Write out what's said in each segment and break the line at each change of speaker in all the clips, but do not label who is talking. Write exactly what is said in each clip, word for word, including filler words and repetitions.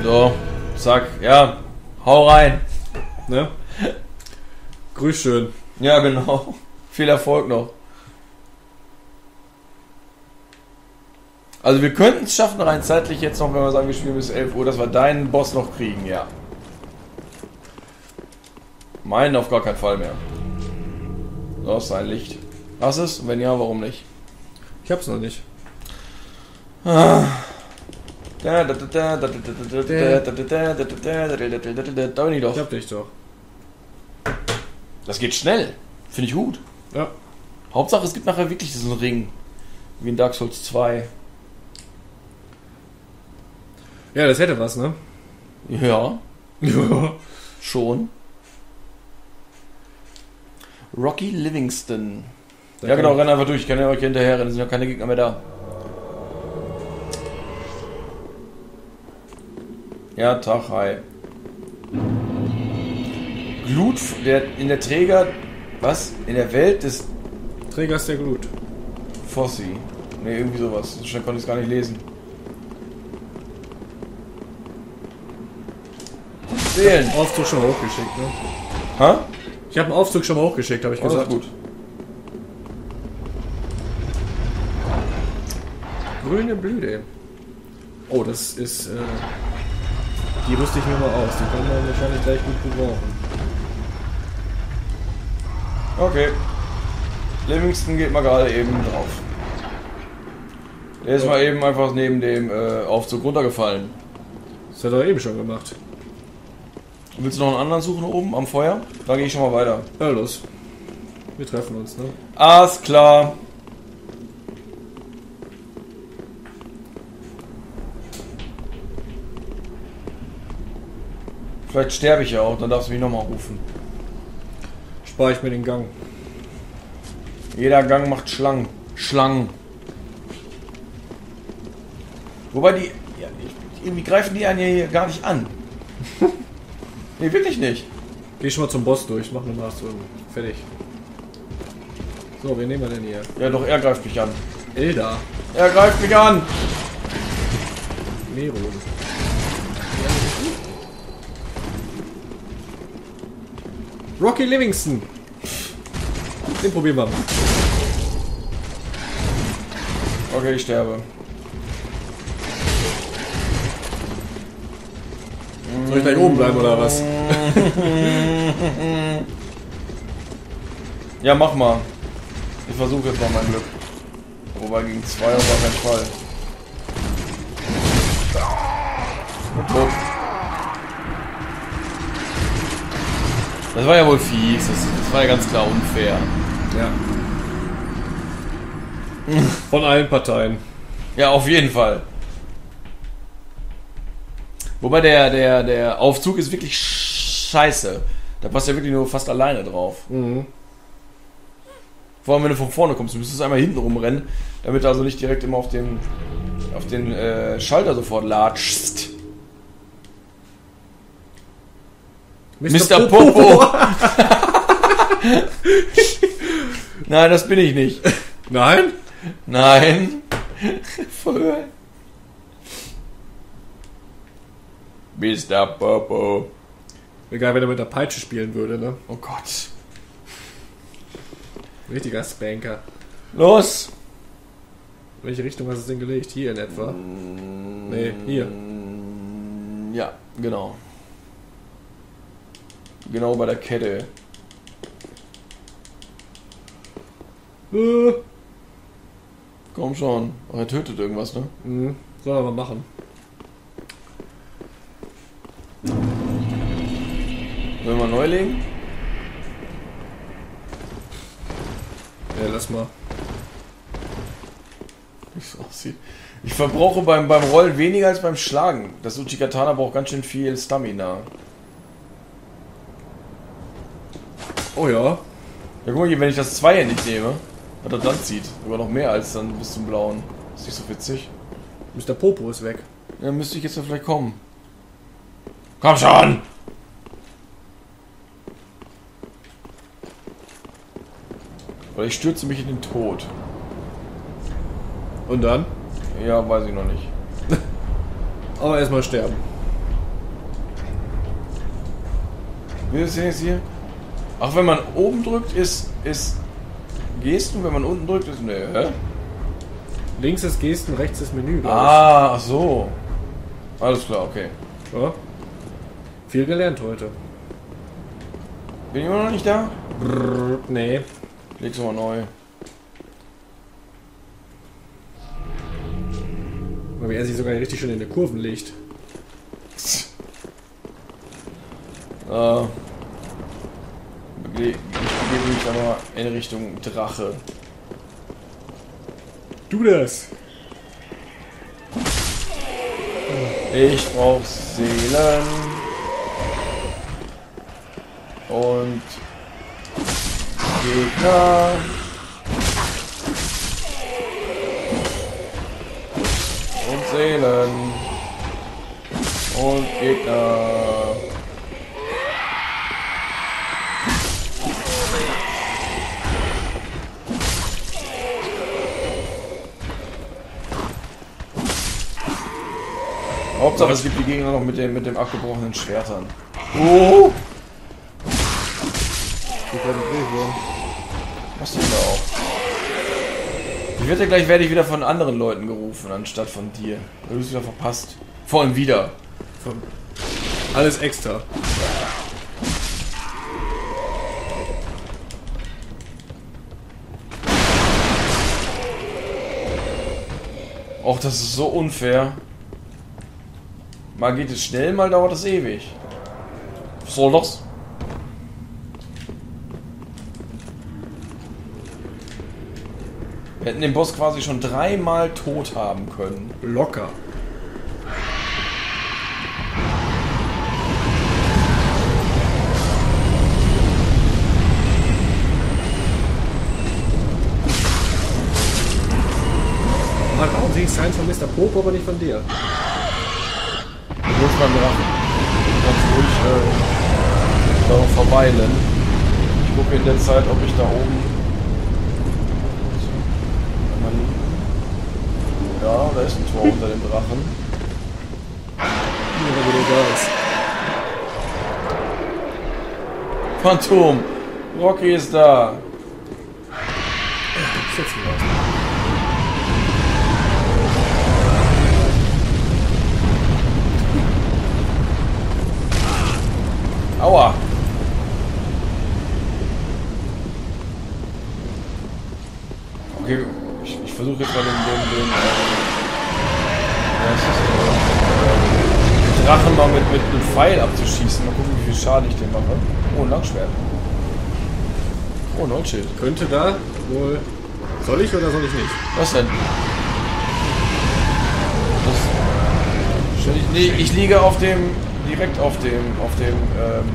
So, zack, ja, hau rein.
Ne? Grüß schön.
Ja, genau. Viel Erfolg noch. Also wir könnten es schaffen, rein zeitlich jetzt noch, wenn wir sagen, wir spielen bis elf Uhr, dass wir deinen Boss noch kriegen, ja. Meinen auf gar keinen Fall mehr. So, ist sein Licht. Hast du es? Wenn ja, warum nicht?
Ich hab's noch nicht.
Ah. Da, da, da, da, da, da, da, da, da, da, da bin ich doch.
Ich hab dich doch.
Das geht schnell. Finde ich gut.
Ja.
Hauptsache, es gibt nachher wirklich diesen Ring. Wie in Dark Souls zwei.
Ja, das hätte was, ne?
Ja,
Ja.
schon. Rocky Livingston.
Da
Ja
kann
genau,
ich-
renn einfach durch. Ich kann ja euch hinterher rennen. Es sind ja keine Gegner mehr da. Ja, Tag, hi. Glut, der in der Träger, was? In der Welt des
Trägers der Glut.
Fossi. Ne, irgendwie sowas. So schnell konnte ich es gar nicht lesen. Seelen.
Aufzug schon mal hochgeschickt, ne?
Hä?
Ich habe einen Aufzug schon mal hochgeschickt, habe ich
Alles
gesagt.
gut.
Grüne Blüte. Oh, das ist, äh... die rüste ich mir mal aus. Die kann man wahrscheinlich gleich gut gebrauchen.
Okay. Livingston geht mal gerade eben drauf. Der ist mal eben einfach neben dem äh, Aufzug runtergefallen.
Das hat er eben schon gemacht.
Willst du noch einen anderen suchen oben am Feuer? Da gehe ich schon mal weiter.
Ja, los. Wir treffen uns, ne?
Alles klar. Vielleicht sterbe ich ja auch, dann darfst du mich nochmal rufen.
Spare ich mir den Gang.
Jeder Gang macht Schlangen. Schlangen. Wobei die... Ja, irgendwie greifen die einen ja hier gar nicht an. Nee, wirklich nicht.
Geh schon mal zum Boss durch. Mach eine Maßrüben. Fertig. So, wen nehmen wir denn hier?
Ja, doch, er greift mich an.
Elda.
Er greift mich an.
Nero. Rocky Livingston. Den probieren wir mal.
Okay, ich sterbe.
Soll ich gleich oben bleiben oder was?
Ja, mach mal. Ich versuche jetzt mal mein Glück. Wobei gegen zwei auf gar keinen Fall. Und tot. Das war ja wohl fies. Das, das war ja ganz klar unfair.
Ja. Von allen Parteien.
Ja, auf jeden Fall. Wobei der, der, der Aufzug ist wirklich scheiße. Da passt ja wirklich nur fast alleine drauf.
Mhm.
Vor allem, wenn du von vorne kommst, du müsstest einmal hinten rumrennen, damit du also nicht direkt immer auf den, auf den äh, Schalter sofort latschst. Mister Popo! Nein, das bin ich nicht.
Nein?
Nein. Voll. Mister Popo.
Wäre geil, wenn er mit der Peitsche spielen würde, ne?
Oh Gott.
Richtiger Spanker.
Los!
In welche Richtung hast du es denn gelegt? Hier in etwa? Nee, hier.
Ja, genau. Genau bei der Kette.
Äh.
Komm schon. Oh, er tötet irgendwas, ne?
Mhm. Soll er mal machen.
Wollen wir neu legen?
Ja, lass mal.
Wie es aussieht. Ich verbrauche beim, beim Rollen weniger als beim Schlagen. Das Uchigatana braucht ganz schön viel Stamina.
Oh ja.
Ja, guck mal hier, wenn ich das zweihändig nehme, was er dann zieht. Sogar noch mehr als dann bis zum Blauen. Ist nicht so witzig.
Mister Popo ist weg.
Ja, müsste ich jetzt ja vielleicht kommen. Komm schon! Oder ich stürze mich in den Tod.
Und dann?
Ja, weiß ich noch nicht.
Aber erstmal sterben.
Wie ist jetzt hier? Ach, wenn man oben drückt, ist, ist Gesten, wenn man unten drückt, ist... Ne, hä?
Links ist Gesten, rechts ist Menü, glaub
Ah, ach so. Alles klar, okay.
ich. Ja. Viel gelernt heute.
Bin ich immer noch nicht da?
Brrr, nee.
Leg's mal neu.
Weil er sich sogar richtig schön in den Kurven legt.
Äh, ich begebe mich aber in Richtung Drache.
Du das!
Ich brauch Seelen. Und Gegner. Und Seelen. Und Gegner. Hauptsache es gibt die Gegner noch mit dem, mit dem abgebrochenen Schwertern. Oh! Was denn da auch? Ich werde gleich werde ich wieder von anderen Leuten gerufen, anstatt von dir. Du bist wieder verpasst. Vor allem wieder.
Alles extra.
Och, das ist so unfair. Mal geht es schnell, mal dauert es ewig. Was soll das? Wir hätten den Boss quasi schon dreimal tot haben können.
Locker. Mann, warum sehe ich Signs von Mister Pope, aber nicht von dir?
Du musst beim Drachen ganz ruhig äh, darauf verweilen. Ich gucke in der Zeit, ob ich da oben... Ja, da ist ein Tor unter dem Drachen.
Ja, wo du da ist.
Phantom! Rocky ist da!
Ich setz mich aus.
Aua! Okay, ich, ich versuche jetzt mal den, den, den, äh, ja, ist das, den Drachen mal mit, mit einem Pfeil abzuschießen. Mal gucken, wie viel Schaden ich dem mache. Oh, ein Langschwert. Oh, Neuschild.
Könnte da wohl... Soll ich oder soll ich nicht?
Was denn? Das stell ich, nee, ich liege auf dem, direkt auf dem, auf dem, ähm,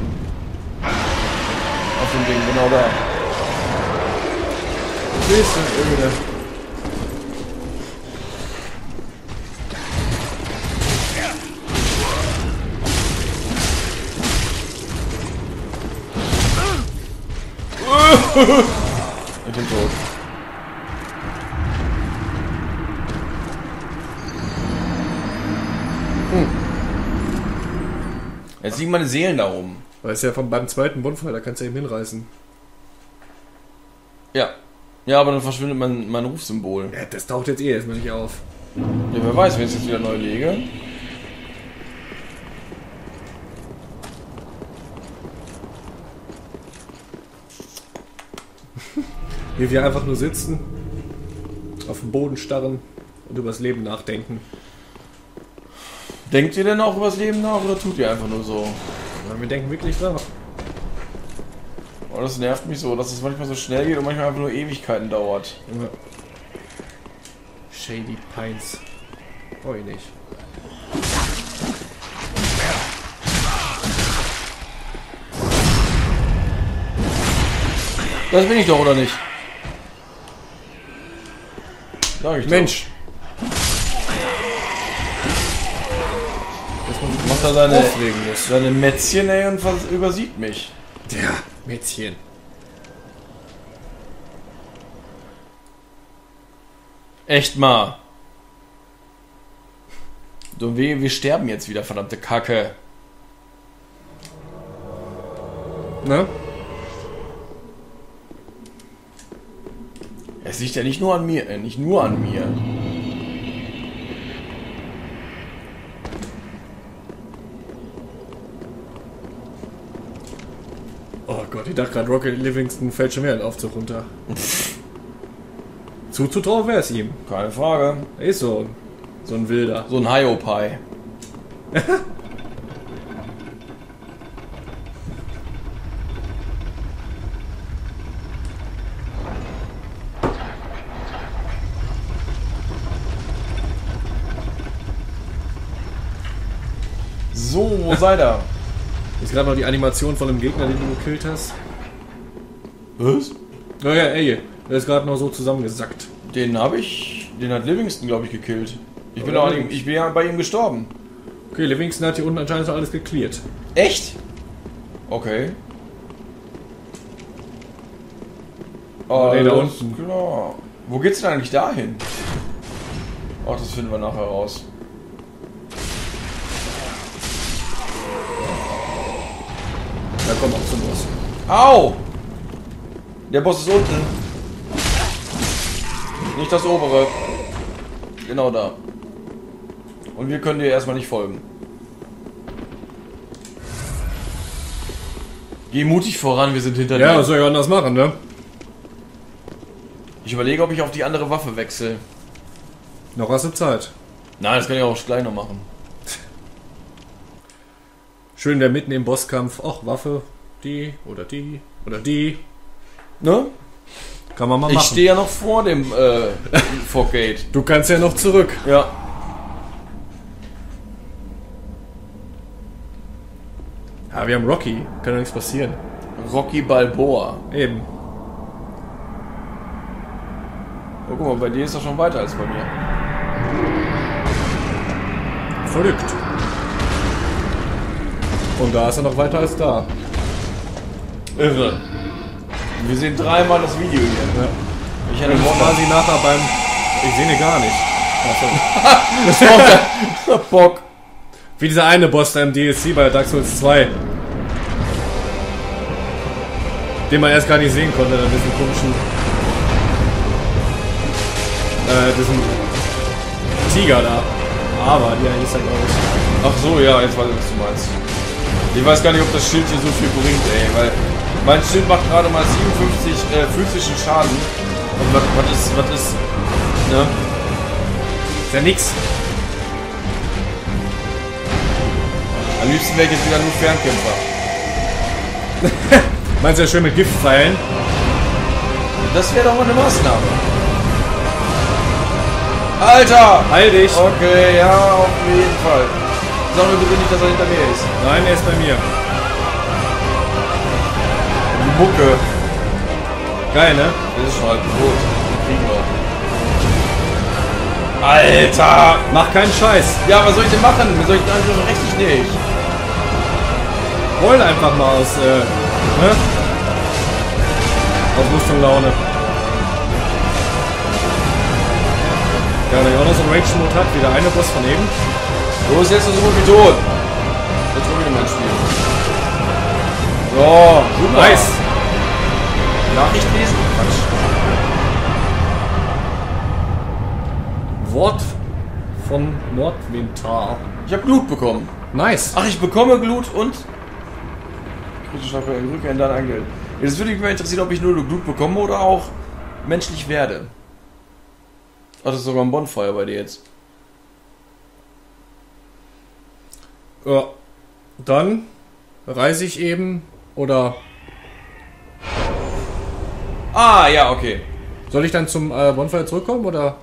auf dem Ding, genau da.
Bisschen öde.
Ich bin tot. Hm. Jetzt liegen meine Seelen da rum.
Weil es ja vom, beim zweiten Bonfire, da kannst du eben hinreißen.
Ja. Ja, aber dann verschwindet mein, mein Rufsymbol.
Ja, das taucht jetzt eh erstmal nicht auf.
Ja, wer weiß, wenn ich es jetzt wieder neu lege.
Wie wir einfach nur sitzen, auf dem Boden starren und über das Leben nachdenken.
Denkt ihr denn auch über das Leben nach oder tut ihr einfach nur so?
Ja, wir denken wirklich nach.
Oh, das nervt mich so, dass es manchmal so schnell geht und manchmal einfach nur Ewigkeiten dauert.
Ja. Shady Pines. Brauch ich nicht.
Das bin ich doch, oder nicht? Sag ich
Mensch!
Dass man macht er seine, seine Mätzchen, ey, und vers- übersieht mich.
Ja, Mädchen.
Echt mal. So, wir, wir sterben jetzt wieder, verdammte Kacke.
Ne?
Es liegt ja nicht nur an mir, äh, nicht nur an mir.
Oh Gott, ich dachte gerade, Rocket Livingston fällt schon wieder in den Aufzug runter. Zuzutrauen wäre es ihm.
Keine Frage.
Er ist so, so ein Wilder.
So ein Hiopai. So, wo seid ihr?
Ist gerade noch die Animation von dem Gegner, den du gekillt hast.
Was?
Naja, ey, der ist gerade noch so zusammengesackt.
Den habe ich, den hat Livingston, glaube ich, gekillt. Ich bin,
Oder
auch,
links.
ich bin ja bei ihm gestorben.
Okay, Livingston hat hier unten anscheinend alles geklärt.
Echt? Okay.
Oh, nee, da
Alles
unten.
Klar. Wo geht's denn eigentlich dahin? Ach, das finden wir nachher raus.
Da kommt auch zum Boss.
Au! Der Boss ist unten. Nicht das obere. Genau da. Und wir können dir erstmal nicht folgen. Geh mutig voran, wir sind hinter
Ja,
dir.
was soll ich anders machen, ne?
Ich überlege, ob ich auf die andere Waffe wechsle.
Noch hast du Zeit.
Nein, das kann ich auch gleich noch machen.
Schön, der mitten im Bosskampf. Ach, Waffe. Die oder die oder die.
Ne?
Kann man mal
Ich
machen.
stehe ja noch vor dem äh, Fortgate.
Du kannst ja noch zurück.
Ja.
Ja, wir haben Rocky. Kann doch nichts passieren.
Rocky Balboa.
Eben.
Oh, guck mal, bei dir ist er schon weiter als bei mir.
Verrückt. Und da ist er noch weiter als da.
Irre. Wir sehen dreimal das Video hier.
Ja.
Ich hätte
Und
Bock.
quasi nachher beim... Ich sehe ihn gar nicht. Also,
Bock.
wie dieser eine Boss da im D L C bei Dark Souls zwei. Den man erst gar nicht sehen konnte, dann diesen komischen... Äh, diesen... Tiger da. Aber, ja, ist er glaube ich.
Ach so, ja, jetzt weiß ich, was du meinst. Ich weiß gar nicht, ob das Schild hier so viel bringt, ey, weil mein Schild macht gerade mal siebenundfünfzig äh, physischen Schaden. Und was, was ist, was ist, ne?
Ist ja nix.
Am liebsten wäre ich jetzt wieder nur Fernkämpfer.
Meinst du ja schön mit Giftpfeilen?
Das wäre doch mal eine Maßnahme. Alter!
Heil dich!
Okay, ja, auf jeden Fall. Sag mir bitte nicht, dass er hinter mir ist.
Nein, er ist bei mir.
Die Mucke.
Geil, ne?
Der ist schon halb tot. Den kriegen wir. Alter!
Mach keinen Scheiß.
Ja, was soll ich denn machen? Mir soll ich eigentlich richtig nicht.
Heul einfach mal aus, äh, ne? Aus Lust und Laune. Ja, der auch noch so einen Rage-Mode hat, wie der eine Boss von eben.
Du bist jetzt so gut wie tot. Jetzt hol ich mein Spiel. So, super.
Nice.
Nachricht lesen? Quatsch.
Wort von Nordwinter.
Ich habe Glut bekommen.
Nice.
Ach, ich bekomme Glut und... Kritische Rückkehr in dein Angel. Jetzt würde mich mal interessieren, ob ich nur Glut bekomme oder auch menschlich werde. Ach, das ist sogar ein Bonfire bei dir jetzt.
Ja. Dann reise ich eben oder
Ah, ja, okay.
soll ich dann zum äh, Bonfire zurückkommen oder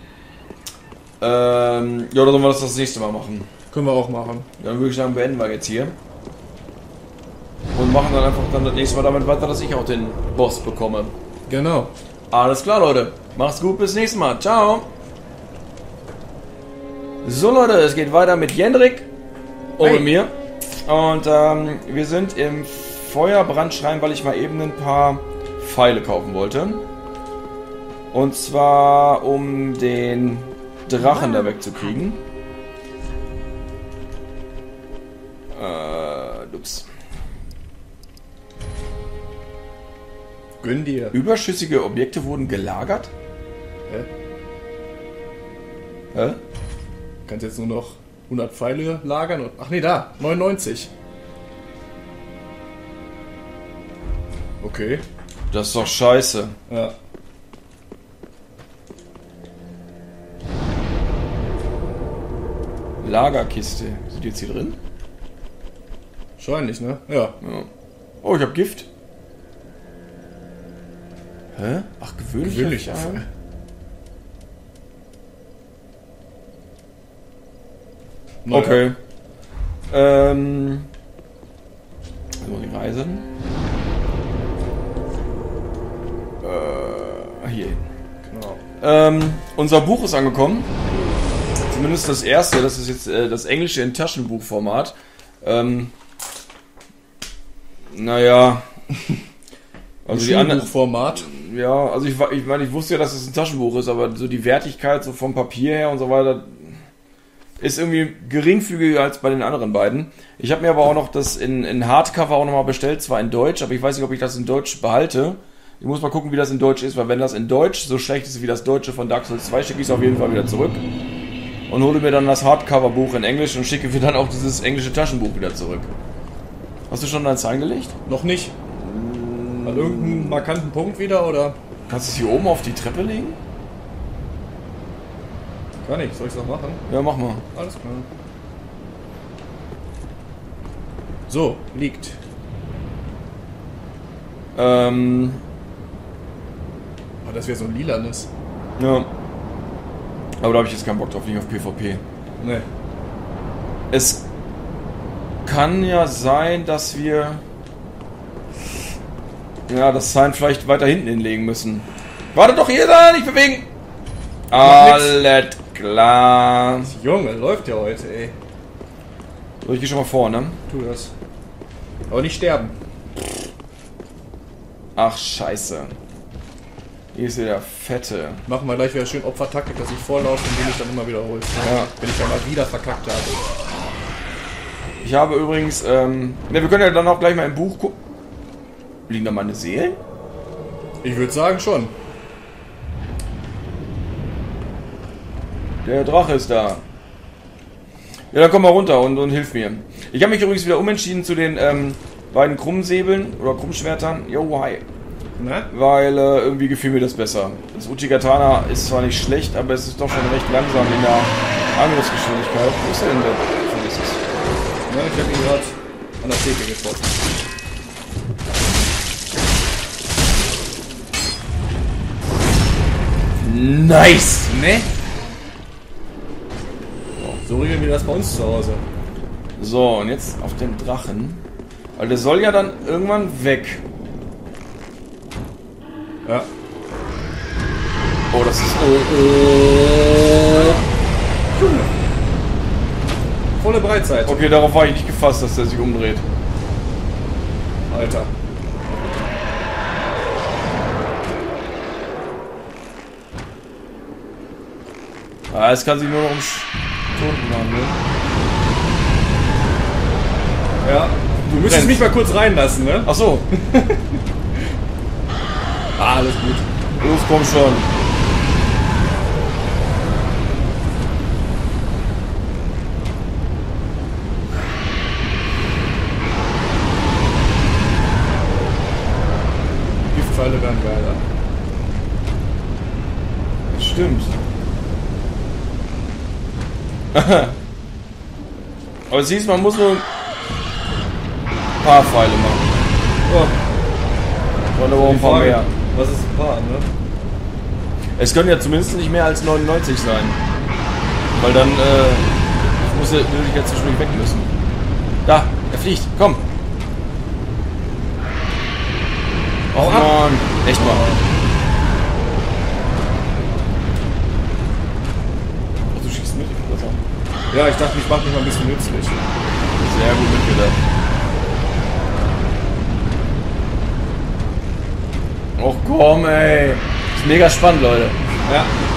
Ähm, ja, oder sollen wir das das nächste Mal machen?
können wir auch machen?
Ja, dann würde ich sagen, beenden wir jetzt hier. Und machen dann einfach dann das nächste Mal damit weiter, dass ich auch den Boss bekomme.
Genau.
Alles klar, Leute. Macht's gut, bis nächstes Mal. Ciao. So, Leute, es geht weiter mit Jendrik. Oder
Hey.
mir. Und ähm, wir sind im Feuerbrandschrein, weil ich mal eben ein paar Pfeile kaufen wollte. Und zwar, um den Drachen da wegzukriegen. Äh, ups.
Gönn dir.
Überschüssige Objekte wurden gelagert?
Hä?
Hä?
Du kannst jetzt nur noch hundert Pfeile lagern und... Ach nee, da. neunundneunzig. Okay.
Das ist doch scheiße.
Ja.
Lagerkiste. Sind die jetzt hier drin?
Wahrscheinlich, ne? Ja.
Ja. Oh, ich hab Gift. Hä? Ach, gewöhnlich.
Gewöhnlicher Fall. Naja.
Okay. Ähm. So, die Reisen. Äh, hier.
Genau.
Ähm, unser Buch ist angekommen. Zumindest das erste. Das ist jetzt äh, das englische in Taschenbuchformat. Ähm. Naja. Also die anderen.
Format.
Ja, also ich, ich meine, ich wusste ja, dass es ein Taschenbuch ist, aber so die Wertigkeit so vom Papier her und so weiter ist irgendwie geringfügiger als bei den anderen beiden. Ich habe mir aber auch noch das in, in Hardcover auch nochmal bestellt, zwar in Deutsch, aber ich weiß nicht, ob ich das in Deutsch behalte. Ich muss mal gucken, wie das in Deutsch ist, weil wenn das in Deutsch so schlecht ist wie das Deutsche von Dark Souls zwei, schicke ich es auf jeden Fall wieder zurück und hole mir dann das Hardcover-Buch in Englisch und schicke mir dann auch dieses englische Taschenbuch wieder zurück. Hast du schon deins eingelegt?
Noch nicht. An irgendeinen markanten Punkt wieder, oder?
Kannst du es hier oben auf die Treppe legen?
Kann ich. Soll ich es noch machen?
Ja, mach mal.
Alles klar. So, liegt.
Ähm,
Oh, das wäre so ein lilanes.
ja. Aber da habe ich jetzt keinen Bock drauf, nicht auf PvP.
Ne.
Es kann ja sein, dass wir ja, das Sign vielleicht weiter hinten hinlegen müssen. Warte doch hier da, nicht bewegen! Alles klar.
Junge, läuft ja heute, ey.
So, ich gehe schon mal vor, ne?
Tu das. Aber nicht sterben.
Ach, scheiße. Hier ist wieder Fette.
Machen wir gleich wieder schön Opfertaktik, dass ich vorlaufe und du mich dann immer wiederholst.
Ja.
Wenn ich dann mal wieder verkackt habe.
Ich habe übrigens, ähm... ne, wir können ja dann auch gleich mal im Buch gucken. Liegen da meine Seelen?
Ich würde sagen schon.
Der Drache ist da. Ja, dann komm mal runter und, und hilf mir. Ich habe mich übrigens wieder umentschieden zu den ähm, beiden Krummsäbeln oder Krummschwertern. Yo, hi.
Na?
Weil äh, irgendwie gefiel mir das besser. Das Uchigatana ist zwar nicht schlecht, aber es ist doch schon recht langsam in der Angriffsgeschwindigkeit. Wo ist der denn der? Vergiss es.
Ja, ich habe ihn gerade an der Theke getroffen.
Nice, ne?
So regeln wir das bei uns zu Hause.
So, und jetzt auf den Drachen. Weil der soll ja dann irgendwann weg.
Ja.
Oh, das ist... Oh, oh.
Volle Breitseite.
Okay, darauf war ich nicht gefasst, dass der sich umdreht.
Alter.
Ah, es kann sich nur noch um Stunden handeln.
Ja. Du müsstest
Brennst.
mich mal kurz reinlassen, ne?
Ach so.
Ah, alles gut.
Los, komm schon.
Giftpfeile werden geiler.
Das stimmt. Aber siehst du, man muss nur ein paar Pfeile machen.
Oh.
Oder aber auch ein paar mehr.
Was ist ein paar, ne?
Es können ja zumindest nicht mehr als neunundneunzig sein. Weil dann, äh, ich muss, würde ich ja zwischendurch weg müssen. Da, er fliegt, komm.
Hau ab.
Mann, echt mal. Ach, du schießt mit, ich wollte sagen.
Ja, ich dachte, ich mache mich mal ein bisschen nützlich.
Sehr gut mitgedacht. Och komm, ey. Ist mega spannend, Leute.
Ja.